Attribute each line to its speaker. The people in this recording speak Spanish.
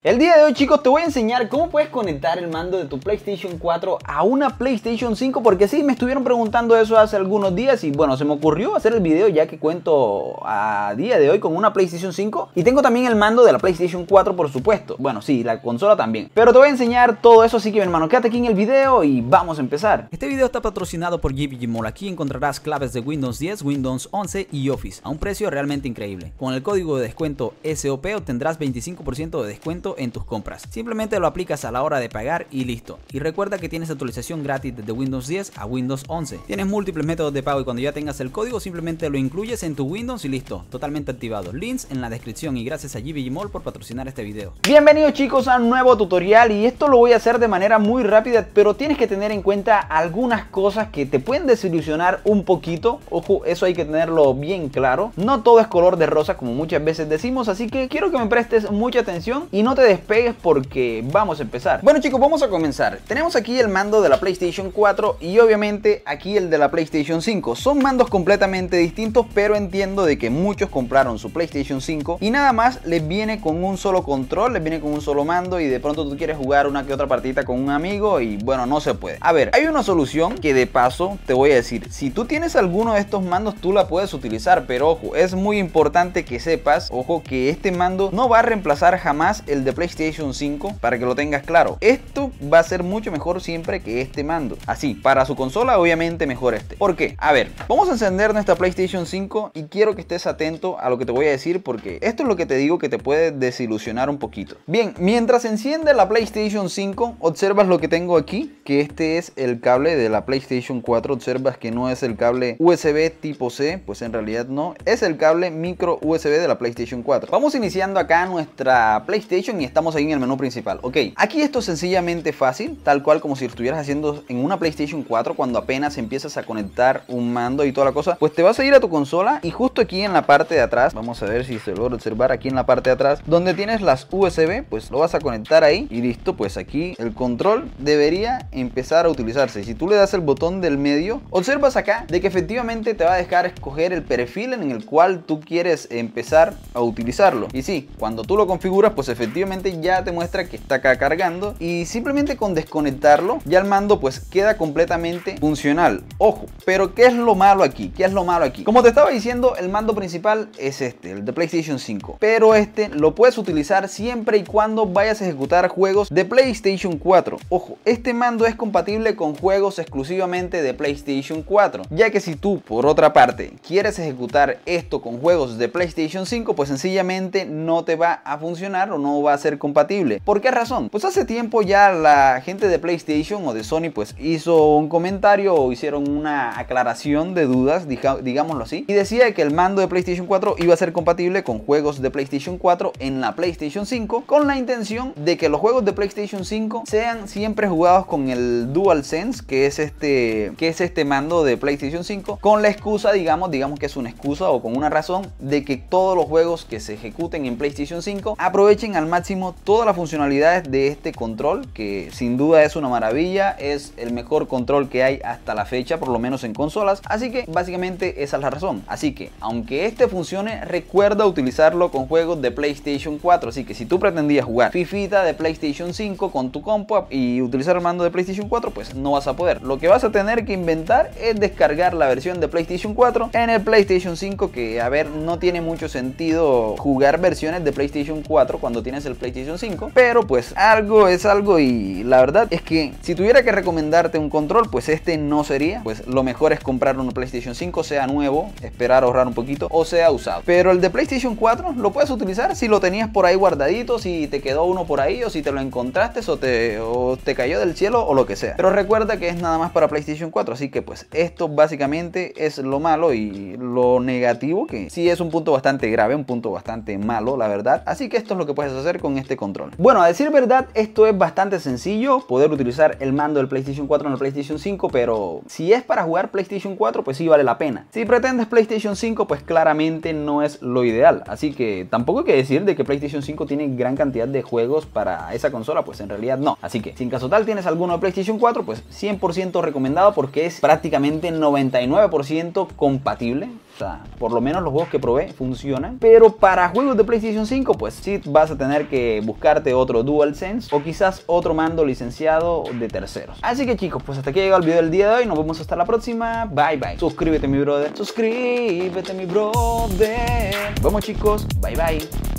Speaker 1: El día de hoy, chicos, te voy a enseñar cómo puedes conectar el mando de tu PlayStation 4 a una PlayStation 5, porque sí, me estuvieron preguntando eso hace algunos días y bueno, se me ocurrió hacer el video ya que cuento a día de hoy con una PlayStation 5 y tengo también el mando de la PlayStation 4, por supuesto. Bueno, sí, la consola también, pero te voy a enseñar todo eso, así que mi hermano, quédate aquí en el video y vamos a empezar.
Speaker 2: Este video está patrocinado por GPG Mall. Aquí encontrarás claves de Windows 10, Windows 11 y Office a un precio realmente increíble. Con el código de descuento SOP obtendrás 25% de descuento en tus compras. Simplemente lo aplicas a la hora de pagar y listo. Y recuerda que tienes actualización gratis desde Windows 10 a Windows 11. Tienes múltiples métodos de pago y cuando ya tengas el código simplemente lo incluyes en tu Windows y listo. Totalmente activado. Links en la descripción y gracias a GPG Mall por patrocinar este video.
Speaker 1: Bienvenidos, chicos, a un nuevo tutorial y esto lo voy a hacer de manera muy rápida, pero tienes que tener en cuenta algunas cosas que te pueden desilusionar un poquito. Ojo, eso hay que tenerlo bien claro. No todo es color de rosa como muchas veces decimos, así que quiero que me prestes mucha atención y no te despegues porque vamos a empezar. Bueno, chicos, vamos a comenzar. Tenemos aquí el mando de la PlayStation 4 y obviamente aquí el de la PlayStation 5. Son mandos completamente distintos, pero entiendo de que muchos compraron su PlayStation 5 y nada más les viene con un solo control, les viene con un solo mando y de pronto tú quieres jugar una que otra partida con un amigo y bueno, no se puede. A ver, hay una solución que de paso te voy a decir. Si tú tienes alguno de estos mandos, tú la puedes utilizar, pero ojo, es muy importante que sepas, ojo, que este mando no va a reemplazar jamás el de PlayStation 5, para que lo tengas claro. Esto va a ser mucho mejor siempre que este mando. Así, para su consola obviamente mejor este. ¿Por qué? A ver, vamos a encender nuestra PlayStation 5 y quiero que estés atento a lo que te voy a decir porque esto es lo que te digo que te puede desilusionar un poquito. Bien, mientras enciende la PlayStation 5, observas lo que tengo aquí, que este es el cable de la PlayStation 4. Observas que no es el cable USB tipo C, pues en realidad no, es el cable micro USB de la PlayStation 4. Vamos iniciando acá nuestra PlayStation y estamos ahí en el menú principal. Ok, aquí esto es sencillamente fácil, tal cual como si lo estuvieras haciendo en una PlayStation 4 cuando apenas empiezas a conectar un mando y toda la cosa. Pues te vas a ir a tu consola y justo aquí en la parte de atrás, vamos a ver si se logra observar aquí en la parte de atrás, donde tienes las USB, pues lo vas a conectar ahí y listo. Pues aquí el control debería empezar a utilizarse. Si tú le das el botón del medio, observas acá de que efectivamente te va a dejar escoger el perfil en el cual tú quieres empezar a utilizarlo. Y sí, cuando tú lo configuras, pues efectivamente ya te muestra que está acá cargando y simplemente con desconectarlo ya el mando pues queda completamente funcional. Ojo, pero ¿qué es lo malo aquí? ¿Qué es lo malo aquí? Como te estaba diciendo, el mando principal es este, el de PlayStation 5, pero este lo puedes utilizar siempre y cuando vayas a ejecutar juegos de PlayStation 4. Ojo, este mando es compatible con juegos exclusivamente de PlayStation 4, ya que si tú por otra parte quieres ejecutar esto con juegos de PlayStation 5, pues sencillamente no te va a funcionar o no va a ser compatible. ¿Por qué razón? Pues hace tiempo ya la gente de PlayStation o de Sony pues hizo un comentario o hicieron una aclaración de dudas, digámoslo así, y decía que el mando de PlayStation 4 iba a ser compatible con juegos de PlayStation 4 en la PlayStation 5, con la intención de que los juegos de PlayStation 5 sean siempre jugados con el DualSense, que es este mando de PlayStation 5, con la excusa, digamos que es una excusa o con una razón de que todos los juegos que se ejecuten en PlayStation 5 aprovechen al máximo todas las funcionalidades de este control, que sin duda es una maravilla, es el mejor control que hay hasta la fecha, por lo menos en consolas. Así que básicamente esa es la razón. Así que aunque este funcione, recuerda utilizarlo con juegos de PlayStation 4. Así que si tú pretendías jugar FIFA de PlayStation 5 con tu compu y utilizar el mando de PlayStation 4, pues no vas a poder. Lo que vas a tener que inventar es descargar la versión de PlayStation 4 en el PlayStation 5, que a ver, no tiene mucho sentido jugar versiones de PlayStation 4 cuando tienes el PlayStation 5, pero pues algo es algo y la verdad es que si tuviera que recomendarte un control, pues este no sería. Pues lo mejor es comprar un PlayStation 5, sea nuevo, esperar ahorrar un poquito o sea usado. Pero el de PlayStation 4 lo puedes utilizar si lo tenías por ahí guardadito, si te quedó uno por ahí o si te lo encontraste o te cayó del cielo o lo que sea. Pero recuerda que es nada más para PlayStation 4, así que pues esto básicamente es lo malo y lo negativo, que sí es un punto bastante grave, un punto bastante malo, la verdad. Así que esto es lo que puedes hacer con este control. Bueno, a decir verdad, esto es bastante sencillo, poder utilizar el mando del PlayStation 4 en el PlayStation 5, pero si es para jugar PlayStation 4, pues sí vale la pena. Si pretendes PlayStation 5, pues claramente no es lo ideal. Así que tampoco hay que decir de que PlayStation 5 tiene gran cantidad de juegos para esa consola, pues en realidad no. Así que si en caso tal tienes alguno de PlayStation 4, pues 100% recomendado porque es prácticamente 99% compatible. sea, por lo menos los juegos que probé funcionan. Pero para juegos de PlayStation 5, pues sí vas a tener que que buscarte otro DualSense o quizás otro mando licenciado de terceros. Así que chicos, pues hasta aquí ha llegado el video del día de hoy. Nos vemos hasta la próxima. Bye bye. Suscríbete mi brother. Suscríbete mi brother. Vamos chicos. Bye bye.